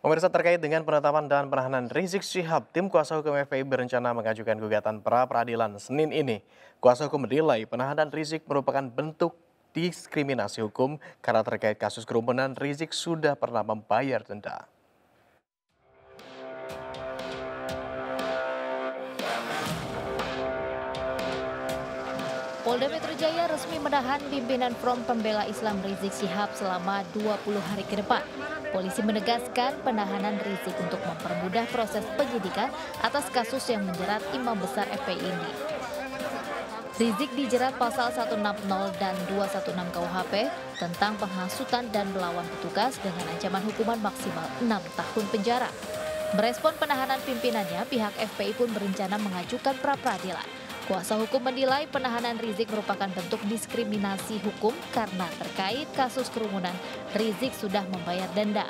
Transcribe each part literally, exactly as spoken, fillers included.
Pemirsa, terkait dengan penetapan dan penahanan Rizik Syihab, tim kuasa hukum F P I berencana mengajukan gugatan pra peradilan Senin ini. Kuasa hukum menilai penahanan Rizik merupakan bentuk diskriminasi hukum karena terkait kasus kerumunan Rizik sudah pernah membayar denda. Polda Metro Jaya resmi menahan pimpinan Front Pembela Islam Rizik Syihab selama dua puluh hari ke depan. Polisi menegaskan penahanan Rizik untuk mempermudah proses penyidikan atas kasus yang menjerat imam besar F P I ini. Rizik dijerat pasal seratus enam puluh dan dua ratus enam belas K U H P tentang penghasutan dan melawan petugas dengan ancaman hukuman maksimal enam tahun penjara. Merespon penahanan pimpinannya, pihak F P I pun berencana mengajukan pra-peradilan. Kuasa hukum menilai penahanan Rizik merupakan bentuk diskriminasi hukum karena terkait kasus kerumunan, Rizik sudah membayar denda.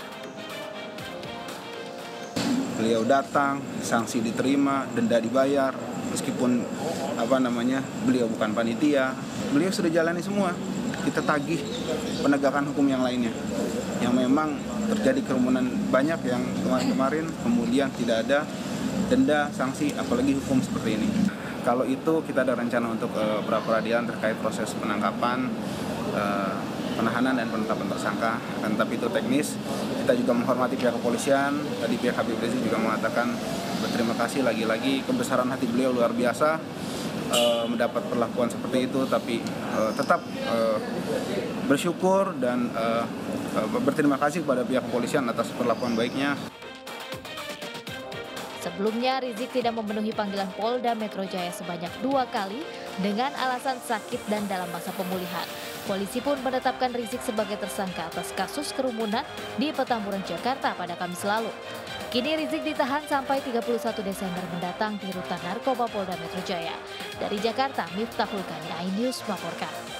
Beliau datang, sanksi diterima, denda dibayar, meskipun apa namanya beliau bukan panitia, beliau sudah jalani semua. Kita tagih penegakan hukum yang lainnya, yang memang terjadi kerumunan banyak yang kemarin-kemarin, kemudian tidak ada denda, sanksi, apalagi hukum seperti ini. Kalau itu kita ada rencana untuk uh, pra-peradilan terkait proses penangkapan, uh, penahanan dan penetapan tersangka. Dan tapi itu teknis. Kita juga menghormati pihak kepolisian. Tadi pihak Habib Rizik juga mengatakan berterima kasih lagi-lagi, kebesaran hati beliau luar biasa uh, mendapat perlakuan seperti itu. Tapi uh, tetap uh, bersyukur dan uh, uh, berterima kasih kepada pihak kepolisian atas perlakuan baiknya. Sebelumnya, Rizik tidak memenuhi panggilan Polda Metro Jaya sebanyak dua kali dengan alasan sakit dan dalam masa pemulihan. Polisi pun menetapkan Rizik sebagai tersangka atas kasus kerumunan di Petamburan, Jakarta pada Kamis lalu. Kini Rizik ditahan sampai tiga puluh satu Desember mendatang di Rutan Narkoba Polda Metro Jaya. Dari Jakarta, Miftahul Gani, iNews melaporkan.